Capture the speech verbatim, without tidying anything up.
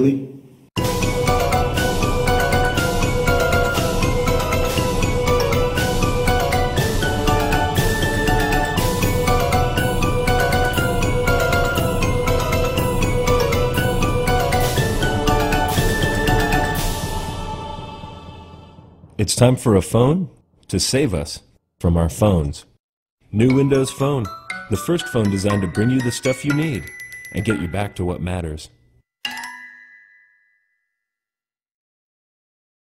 Really? It's time for a phone to save us from our phones. New Windows Phone, the first phone designed to bring you the stuff you need and get you back to what matters.